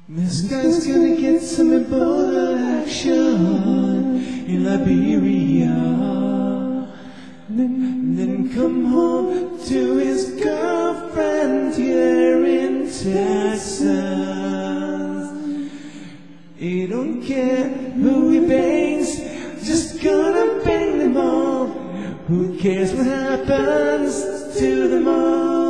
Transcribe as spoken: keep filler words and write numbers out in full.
This guy's gonna get some Ebola action in Liberia, then, then come home to his girlfriend here in Texas. He don't care who he bangs, just gonna bang them all. Who cares what happens to them all?